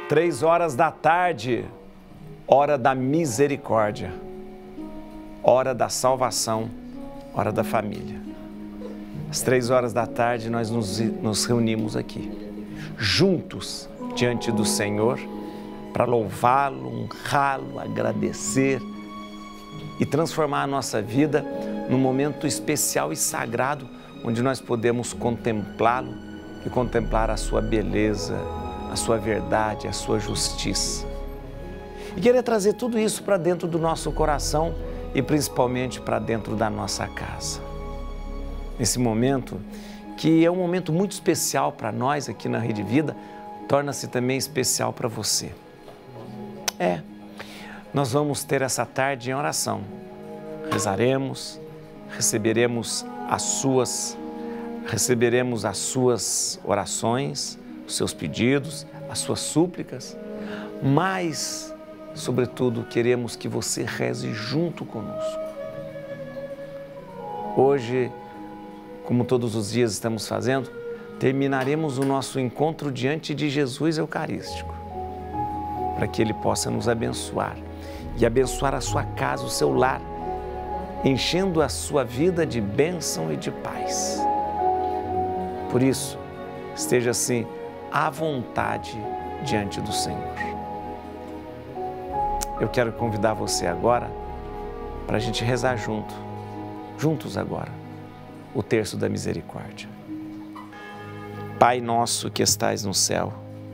3 horas da tarde, hora da misericórdia, hora da salvação, hora da família. Às 3 horas da tarde nós nos reunimos aqui, juntos diante do Senhor, para louvá-lo, honrá-lo, agradecer e transformar a nossa vida num momento especial e sagrado, onde nós podemos contemplá-lo e contemplar a sua beleza, a sua verdade, a sua justiça. E querer trazer tudo isso para dentro do nosso coração e principalmente para dentro da nossa casa. Nesse momento, que é um momento muito especial para nós aqui na Rede Vida, torna-se também especial para você. Nós vamos ter essa tarde em oração. Rezaremos, receberemos as suas orações, os seus pedidos, as suas súplicas, mas, sobretudo, queremos que você reze junto conosco. Hoje, como todos os dias estamos fazendo, terminaremos o nosso encontro diante de Jesus Eucarístico, para que Ele possa nos abençoar e abençoar a sua casa, o seu lar, enchendo a sua vida de bênção e de paz. Por isso, esteja assim à vontade diante do Senhor. Eu quero convidar você agora para a gente rezar juntos agora, o terço da misericórdia. Pai nosso que estais no céu,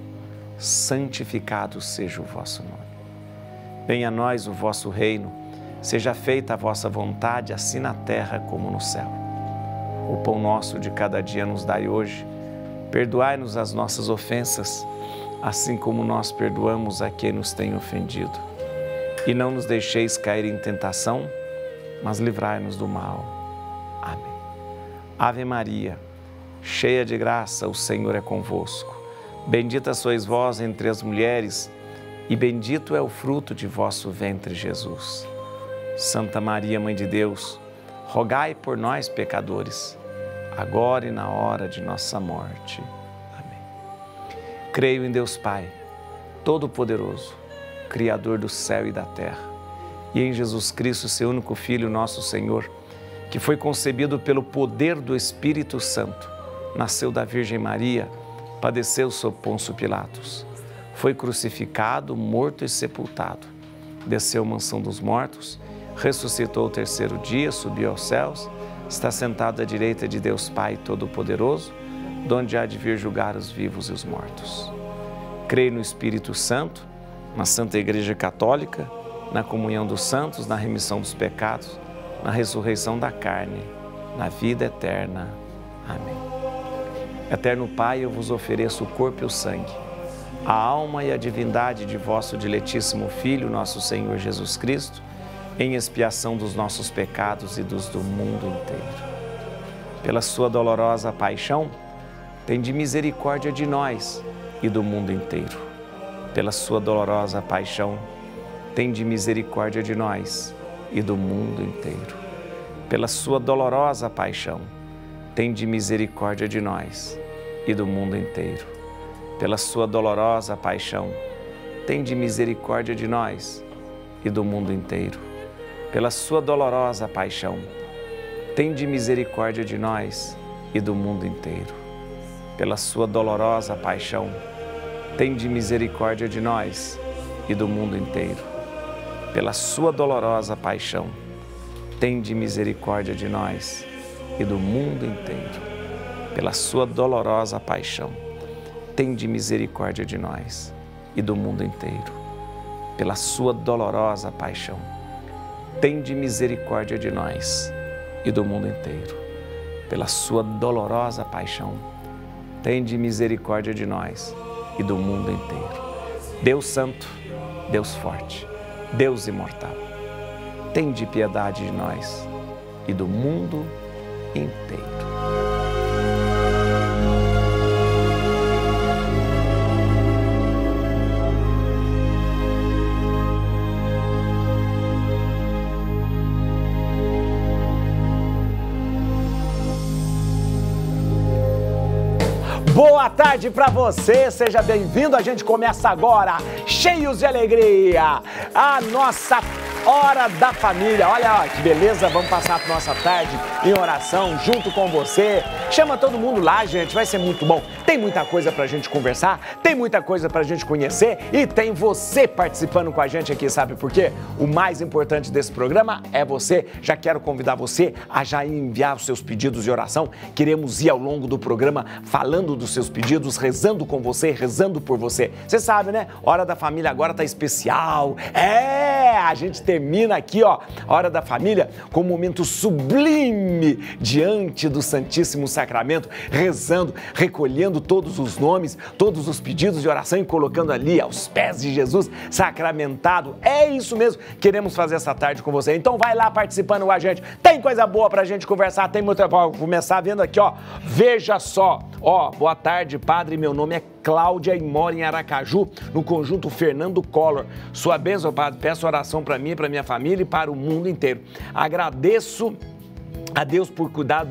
santificado seja o vosso nome. Venha a nós o vosso reino, seja feita a vossa vontade, assim na terra como no céu. O pão nosso de cada dia nos dai hoje. Perdoai-nos as nossas ofensas, assim como nós perdoamos a quem nos tem ofendido. E não nos deixeis cair em tentação, mas livrai-nos do mal. Amém. Ave Maria, cheia de graça, o Senhor é convosco. Bendita sois vós entre as mulheres, e bendito é o fruto de vosso ventre, Jesus. Santa Maria, Mãe de Deus, rogai por nós, pecadores, agora e na hora de nossa morte. Amém. Creio em Deus Pai, Todo-Poderoso, Criador do céu e da terra, e em Jesus Cristo, seu único Filho, nosso Senhor, que foi concebido pelo poder do Espírito Santo, nasceu da Virgem Maria, padeceu sob Pôncio Pilatos, foi crucificado, morto e sepultado, desceu à mansão dos mortos, ressuscitou o terceiro dia, subiu aos céus, está sentado à direita de Deus Pai Todo-Poderoso, donde há de vir julgar os vivos e os mortos. Creio no Espírito Santo, na Santa Igreja Católica, na comunhão dos santos, na remissão dos pecados, na ressurreição da carne, na vida eterna. Amém. Eterno Pai, eu vos ofereço o corpo e o sangue, a alma e a divindade de vosso diletíssimo Filho, nosso Senhor Jesus Cristo, em expiação dos nossos pecados e dos do mundo inteiro. Pela sua dolorosa paixão, tende misericórdia de nós e do mundo inteiro. Pela sua dolorosa paixão, tende misericórdia de nós e do mundo inteiro. Pela sua dolorosa paixão, tende misericórdia de nós e do mundo inteiro. Pela sua dolorosa paixão, tende misericórdia de nós e do mundo inteiro. Pela sua dolorosa paixão, tende misericórdia de nós e do mundo inteiro. Pela sua dolorosa paixão, tende misericórdia de nós e do mundo inteiro. Pela sua dolorosa paixão, tende misericórdia de nós e do mundo inteiro. Pela sua dolorosa paixão, tende misericórdia de nós e do mundo inteiro. Pela sua dolorosa paixão, tende misericórdia de nós e do mundo inteiro. Pela sua dolorosa paixão, tende misericórdia de nós e do mundo inteiro. Deus Santo, Deus Forte, Deus Imortal, tende piedade de nós e do mundo inteiro. Boa tarde para você, seja bem-vindo. A gente começa agora, cheios de alegria, a nossa Hora da Família. Olha que beleza, vamos passar a nossa tarde em oração junto com você. Chama todo mundo lá, gente, vai ser muito bom. Tem muita coisa pra gente conversar, tem muita coisa pra gente conhecer e tem você participando com a gente aqui, sabe por quê? O mais importante desse programa é você. Já quero convidar você a já enviar os seus pedidos de oração. Queremos ir ao longo do programa falando dos seus pedidos, rezando com você, rezando por você. Você sabe, né? Hora da Família agora tá especial. A gente termina aqui, ó, a Hora da Família com um momento sublime diante do Santíssimo Sacramento, rezando, recolhendo todos os nomes, todos os pedidos de oração e colocando ali aos pés de Jesus sacramentado. É isso mesmo, queremos fazer essa tarde com você. Então vai lá participando com a gente. Tem coisa boa pra gente conversar, tem muita... Vou começar vendo aqui, ó. Veja só, ó, boa tarde, padre, meu nome é Cláudia e moro em Aracaju, no conjunto Fernando Collor. Sua bênção, padre, peço oração para mim, para minha família e para o mundo inteiro. Agradeço a Deus por cuidar,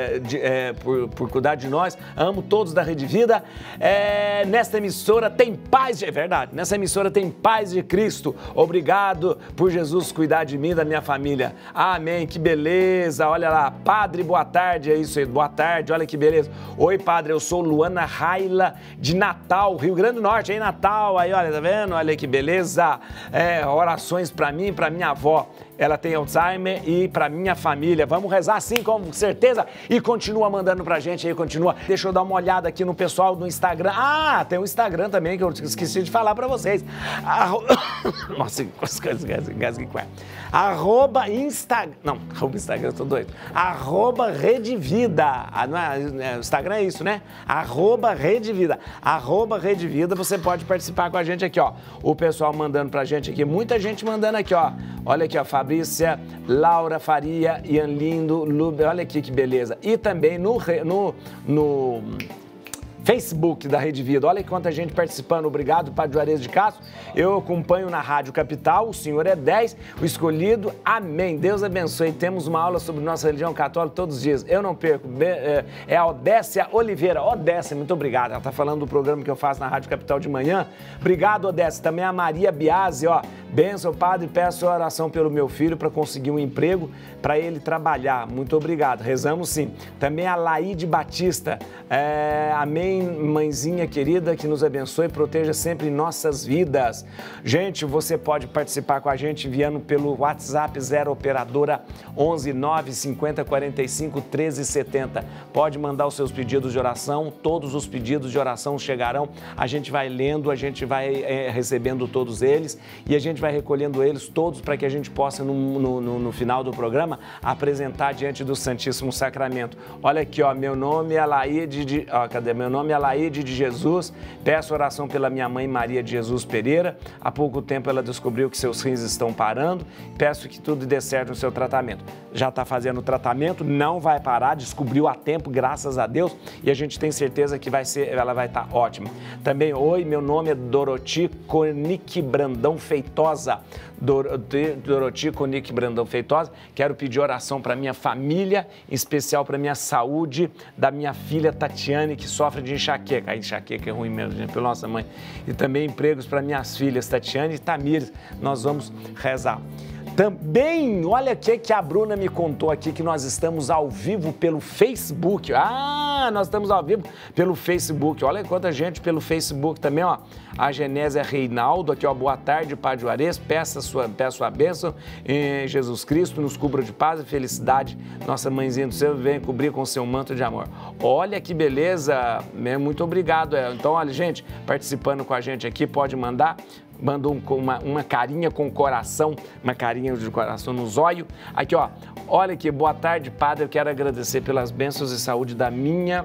por cuidar de nós, amo todos da Rede Vida. Nesta emissora tem paz, é verdade, nessa emissora tem paz de Cristo. Obrigado por Jesus cuidar de mim e da minha família. Amém, que beleza, olha lá, padre, boa tarde, é isso aí, boa tarde, olha que beleza. Oi, padre, eu sou Luana Raila, de Natal, Rio Grande do Norte, aí Natal, aí olha, tá vendo, olha que beleza. Orações para mim e para minha avó. Ela tem Alzheimer e para minha família. Vamos rezar sim, com certeza. E continua mandando pra gente aí, continua. Deixa eu dar uma olhada aqui no pessoal do Instagram. Ah, tem o Instagram também que eu esqueci de falar pra vocês. Nossa, engasguei com ela. Arroba Instagram, eu tô doido. Arroba Rede Vida. O Instagram é isso, né? Arroba Rede Vida. Arroba Rede Vida, você pode participar com a gente aqui, ó. O pessoal mandando pra gente aqui, muita gente mandando aqui, ó. Olha aqui, ó, Fabrícia, Laura Faria, Ian Lindo, Lube, olha aqui que beleza. E também no Facebook da Rede Vida. Olha quanta gente participando. Obrigado, Padre Juarez de Castro. Eu acompanho na Rádio Capital. O senhor é 10, o escolhido. Amém. Deus abençoe. Temos uma aula sobre nossa religião católica todos os dias. Eu não perco. É a Odécia Oliveira. Odécia, muito obrigado. Ela está falando do programa que eu faço na Rádio Capital de manhã. Obrigado, Odécia. Também a Maria Biasi, ó. Bênção, padre. Peço oração pelo meu filho para conseguir um emprego para ele trabalhar. Muito obrigado. Rezamos sim. Também a Laíde Batista. Amém. Mãezinha querida, que nos abençoe e proteja sempre nossas vidas. Gente, você pode participar com a gente enviando pelo WhatsApp 0 operadora 11 9 50 45 13 70. Pode mandar os seus pedidos de oração, todos os pedidos de oração chegarão, a gente vai lendo, a gente vai recebendo todos eles e a gente vai recolhendo eles todos para que a gente possa no final do programa apresentar diante do Santíssimo Sacramento. Olha aqui, ó, meu nome é Laíde meu nome é Laíde de Jesus, peço oração pela minha mãe Maria de Jesus Pereira. Há pouco tempo ela descobriu que seus rins estão parando, peço que tudo dê certo no seu tratamento. Já está fazendo o tratamento, não vai parar, descobriu a tempo, graças a Deus, e a gente tem certeza que ela vai estar ótima. Também, oi, meu nome é Doroti Conic Brandão Feitosa. Doroti Conic Brandão Feitosa, quero pedir oração para minha família, em especial para minha saúde, da minha filha Tatiane, que sofre de enxaqueca. A enxaqueca é ruim mesmo, gente, pela nossa mãe. E também empregos para minhas filhas Tatiane e Tamires. Nós vamos rezar. Também, olha o que a Bruna me contou aqui, que nós estamos ao vivo pelo Facebook. Nós estamos ao vivo pelo Facebook. Olha quanta gente pelo Facebook também, ó. A Genésia Reinaldo, aqui, ó, boa tarde, Padre Juarez, peço a bênção em Jesus Cristo, nos cubra de paz e felicidade. Nossa mãezinha do céu vem cobrir com seu manto de amor. Olha que beleza, muito obrigado. Então, olha, gente, participando com a gente aqui, pode mandar. Mandou uma carinha com coração, uma carinha de coração no zóio. Aqui, ó, olha que boa tarde, padre, eu quero agradecer pelas bênçãos e saúde da minha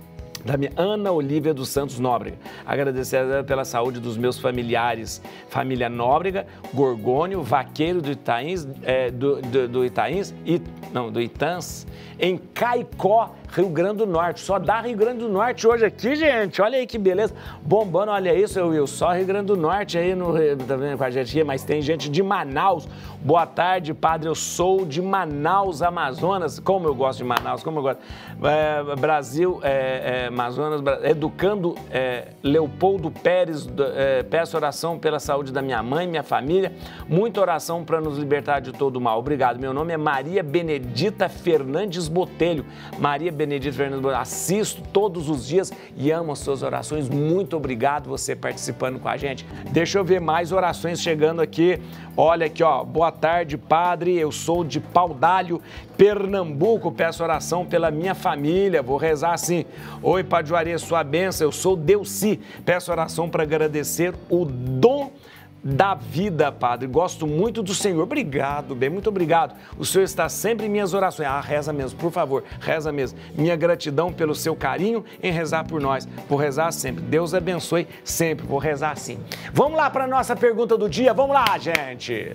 Ana Olívia dos Santos Nóbrega. Agradecer pela saúde dos meus familiares, família Nóbrega, Gorgônio, Vaqueiro do Itãs, em Caicó, Rio Grande do Norte. Só dá Rio Grande do Norte hoje aqui, gente. Olha aí que beleza. Bombando, olha isso, Will. Só Rio Grande do Norte aí tá vendo com a gente aqui, mas tem gente de Manaus. Boa tarde, padre. Eu sou de Manaus, Amazonas. Como eu gosto de Manaus, como eu gosto. Brasil, Amazonas, educando Leopoldo Pérez. Peço oração pela saúde da minha mãe, minha família. Muita oração para nos libertar de todo o mal. Obrigado. Meu nome é Maria Benedita Fernandes Botelho. Maria Benedita Fernandes Botelho. Assisto todos os dias e amo as suas orações. Muito obrigado você participando com a gente. Deixa eu ver mais orações chegando aqui. Olha aqui, ó. Boa tarde, padre. Eu sou de Paudalho, Pernambuco. Peço oração pela minha família. Vou rezar assim. Oi, Padre Juarez, sua bênção. Eu sou Delci. Peço oração para agradecer o dom da vida, padre. Gosto muito do Senhor. Obrigado, bem, muito obrigado. O Senhor está sempre em minhas orações. Reza mesmo, por favor, reza mesmo. Minha gratidão pelo seu carinho em rezar por nós. Vou rezar sempre. Deus abençoe sempre. Vou rezar assim. Vamos lá para a nossa pergunta do dia. Vamos lá, gente.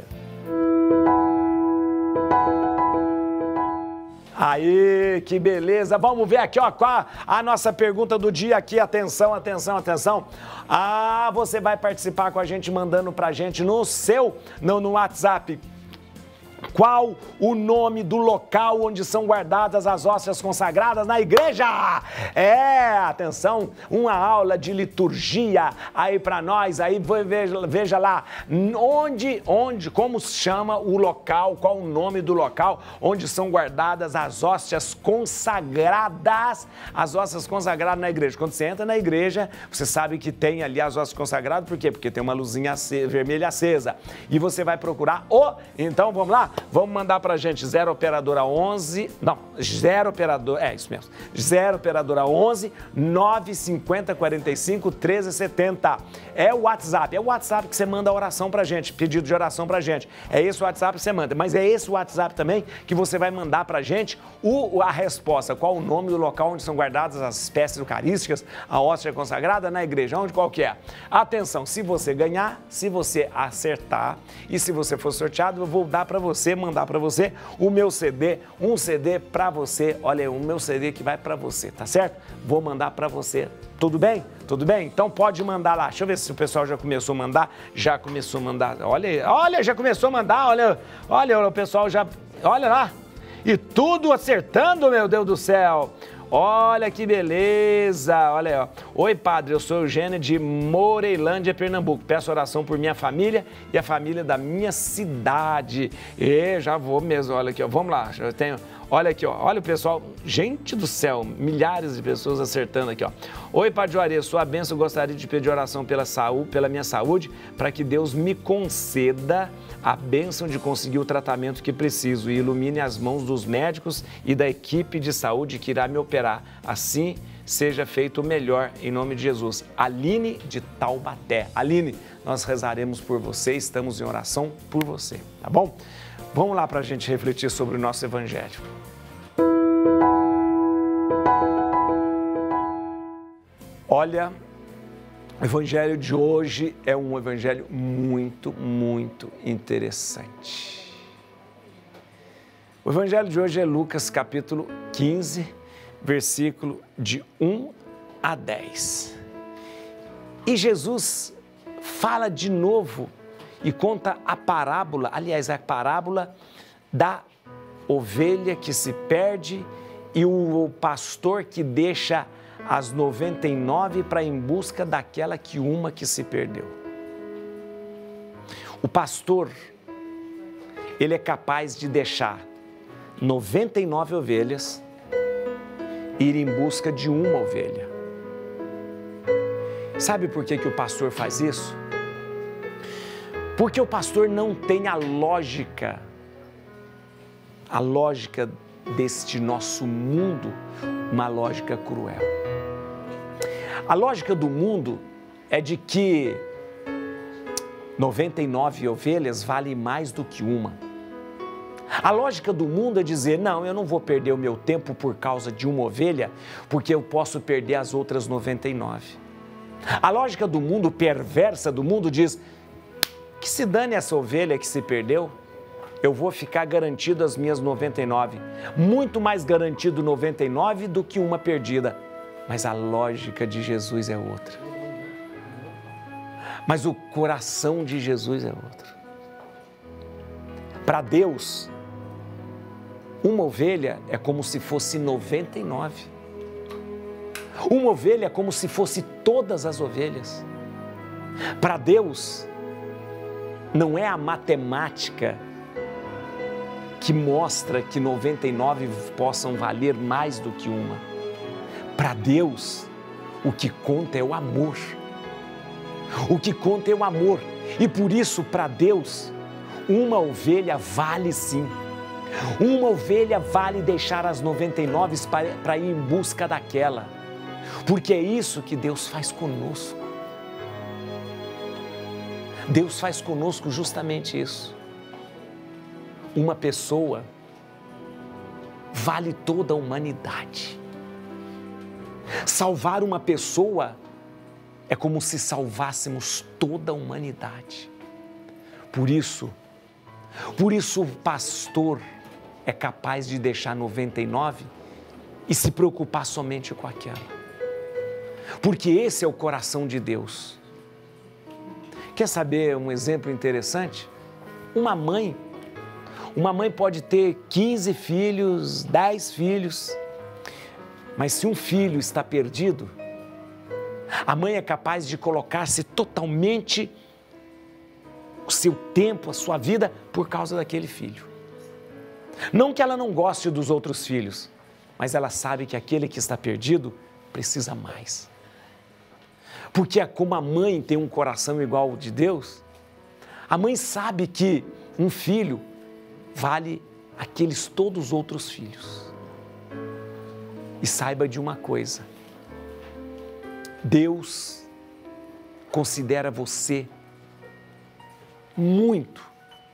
Aí, que beleza. Vamos ver aqui, ó, qual a nossa pergunta do dia aqui. Atenção, atenção, atenção. Você vai participar com a gente mandando pra gente no WhatsApp. Qual o nome do local onde são guardadas as hóstias consagradas na igreja? Atenção, uma aula de liturgia aí para nós, aí veja lá, como se chama o local, qual o nome do local onde são guardadas as hóstias consagradas na igreja. Quando você entra na igreja, você sabe que tem ali as hóstias consagradas, por quê? Porque tem uma luzinha vermelha acesa, e você vai procurar então vamos lá? Vamos mandar pra gente 0 operadora 11, não, 0 operadora, isso mesmo, 0 operadora 11 950 45 13 70. É o WhatsApp que você manda a oração pra gente, pedido de oração pra gente. É esse o WhatsApp que você manda, mas é esse o WhatsApp também que você vai mandar pra gente a resposta, qual o nome do local onde são guardadas as espécies eucarísticas, a hóstia consagrada na igreja, qual que é? Atenção, se você ganhar, se você acertar e se você for sorteado, eu vou dar pra você, mandar para você o meu CD, um CD para você, olha, o meu CD que vai para você, tá certo? Vou mandar para você, tudo bem? Tudo bem? Então pode mandar lá, deixa eu ver se o pessoal já começou a mandar, olha, já começou a mandar, olha, o pessoal já, olha lá, e tudo acertando, meu Deus do céu. Olha que beleza, olha aí, ó. Oi, padre, eu sou Eugênia de Moreilândia, Pernambuco. Peço oração por minha família e a família da minha cidade. Já vou mesmo, olha aqui, ó. Vamos lá, eu tenho... Olha aqui, ó, olha o pessoal, gente do céu, milhares de pessoas acertando aqui, ó. Oi, Padre Juarez, sua bênção, gostaria de pedir oração pela minha saúde, para que Deus me conceda a bênção de conseguir o tratamento que preciso e ilumine as mãos dos médicos e da equipe de saúde que irá me operar. Assim seja feito o melhor, em nome de Jesus. Aline de Taubaté. Aline, nós rezaremos por você, estamos em oração por você, tá bom? Vamos lá para a gente refletir sobre o nosso Evangelho. Olha, o Evangelho de hoje é um Evangelho muito, muito interessante. O Evangelho de hoje é Lucas capítulo 15, versículo de 1 a 10. E Jesus fala de novo e conta a parábola, aliás, a parábola da ovelha que se perde e o pastor que deixa as 99 para ir em busca daquela que se perdeu. O pastor, ele é capaz de deixar 99 ovelhas e ir em busca de uma ovelha. Sabe por que o pastor faz isso? Porque o pastor não tem a lógica deste nosso mundo, uma lógica cruel. A lógica do mundo é de que 99 ovelhas valem mais do que uma. A lógica do mundo é dizer, não, eu não vou perder o meu tempo por causa de uma ovelha, porque eu posso perder as outras 99. A lógica do mundo, perversa do mundo, diz que se dane essa ovelha que se perdeu, eu vou ficar garantido as minhas 99. Muito mais garantido 99 do que uma perdida. Mas a lógica de Jesus é outra. Mas o coração de Jesus é outro. Para Deus, uma ovelha é como se fosse 99. Uma ovelha é como se fosse todas as ovelhas. Para Deus, não é a matemática que mostra que 99 possam valer mais do que uma. Para Deus, o que conta é o amor. O que conta é o amor. E por isso, para Deus, uma ovelha vale sim. Uma ovelha vale deixar as 99 para ir em busca daquela. Porque é isso que Deus faz conosco. Deus faz conosco justamente isso. Uma pessoa vale toda a humanidade. Salvar uma pessoa é como se salvássemos toda a humanidade. Por isso o pastor é capaz de deixar 99 e se preocupar somente com aquela. Porque esse é o coração de Deus. Quer saber um exemplo interessante? Uma mãe pode ter 15 filhos, 10 filhos, mas se um filho está perdido, a mãe é capaz de colocar-se totalmente o seu tempo, a sua vida, por causa daquele filho. Não que ela não goste dos outros filhos, mas ela sabe que aquele que está perdido precisa mais. Porque como a mãe tem um coração igual ao de Deus, a mãe sabe que um filho vale aqueles todos os outros filhos. E saiba de uma coisa, Deus considera você muito.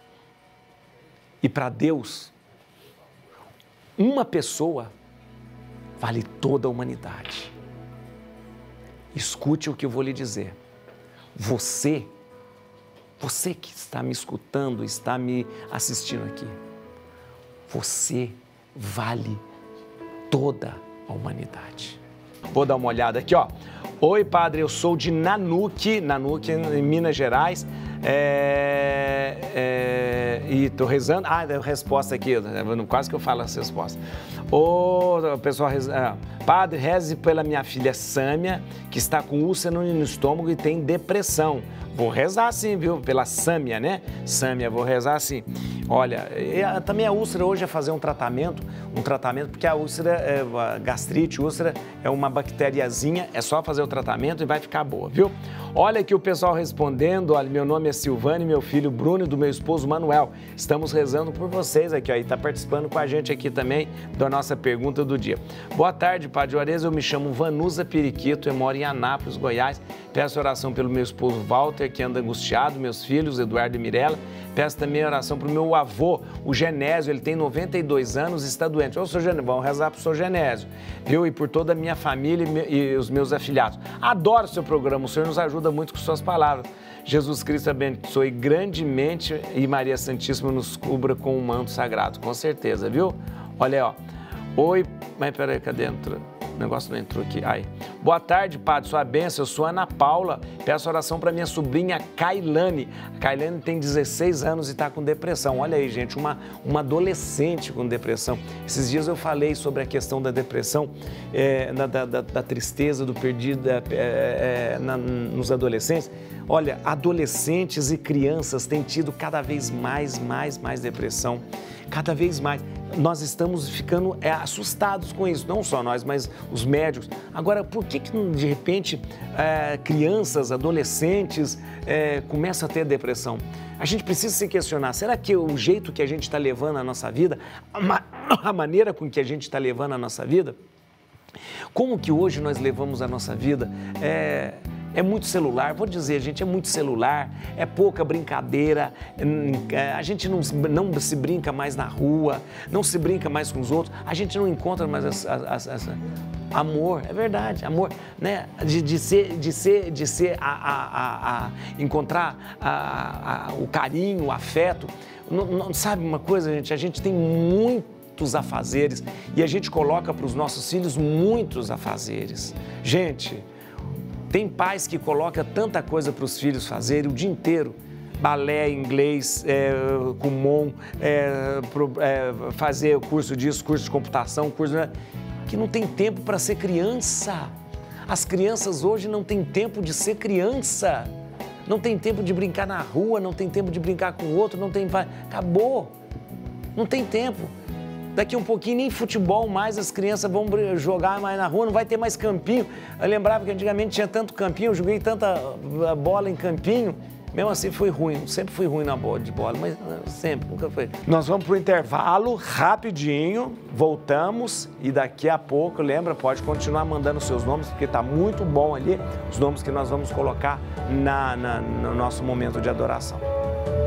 E para Deus, uma pessoa vale toda a humanidade. Escute o que eu vou lhe dizer. Você que está me escutando, está me assistindo aqui, você vale toda a humanidade. Vou dar uma olhada aqui, ó. Oi, padre, eu sou de Nanuque, em Minas Gerais. E estou rezando. Ah, deu resposta aqui, quase que eu falo essa resposta. O pessoal, padre, reze pela minha filha Sâmia, que está com úlcera no estômago e tem depressão. Vou rezar sim, viu? Pela Sâmia, né? Sâmia, vou rezar sim. Olha, também a úlcera hoje é fazer um tratamento, porque a úlcera, a gastrite, úlcera é uma bactériazinha, é só fazer o tratamento e vai ficar boa, viu? Olha aqui o pessoal respondendo, olha, meu nome é Silvane, meu filho Bruno e do meu esposo Manuel. Estamos rezando por vocês aqui, ó, e está participando com a gente aqui também da nossa pergunta do dia. Boa tarde, Padre Juarez, eu me chamo Vanusa Periquito, eu moro em Anápolis, Goiás. Peço oração pelo meu esposo Walter, que anda angustiado, meus filhos, Eduardo e Mirella. Peço também oração para o meu avô, o Genésio, ele tem 92 anos e está doente. Ô, seu Genésio, vamos rezar para o seu Genésio, viu? E por toda a minha família e os meus afilhados. Adoro o seu programa, o senhor nos ajuda muito com suas palavras. Jesus Cristo abençoe grandemente e Maria Santíssima nos cubra com um manto sagrado, com certeza, viu? Olha aí, ó. Oi, mas peraí, cadê? O negócio não entrou aqui. Ai. Boa tarde, padre, sua bênção. Eu sou Ana Paula. Peço oração para minha sobrinha Kailane. A Kailane tem 16 anos e está com depressão. Olha aí, gente, uma adolescente com depressão. Esses dias eu falei sobre a questão da depressão, da tristeza, do perdido nos adolescentes. Olha, adolescentes e crianças têm tido cada vez mais depressão. Cada vez mais. Nós estamos ficando assustados com isso, não só nós, mas os médicos. Agora, por que de repente crianças, adolescentes começam a ter depressão? A gente precisa se questionar, será que o jeito que a gente está levando a nossa vida, a maneira com que a gente está levando a nossa vida, como que hoje nós levamos a nossa vida, é É muito celular, vou dizer, gente, é muito celular, é pouca brincadeira, a gente não se brinca mais na rua, não se brinca mais com os outros, a gente não encontra mais amor, é verdade, amor, né? Encontrar o carinho, o afeto. Não, sabe uma coisa, gente? A gente tem muitos afazeres e a gente coloca para os nossos filhos muitos afazeres. Gente, tem pais que colocam tanta coisa para os filhos fazerem o dia inteiro. Balé, inglês, Kumon, fazer curso disso, curso de computação, curso que não tem tempo para ser criança. As crianças hoje não têm tempo de ser criança. Não tem tempo de brincar na rua, não tem tempo de brincar com o outro, não tem... Acabou. Não tem tempo. Daqui um pouquinho nem futebol mais as crianças vão jogar mais na rua, não vai ter mais campinho. Eu lembrava que antigamente tinha tanto campinho, eu joguei tanta bola em campinho. Mesmo assim foi ruim, sempre fui ruim na bola de bola, mas sempre, nunca foi. Nós vamos para o intervalo, rapidinho, voltamos e daqui a pouco, lembra, pode continuar mandando seus nomes, porque está muito bom ali, os nomes que nós vamos colocar no nosso momento de adoração.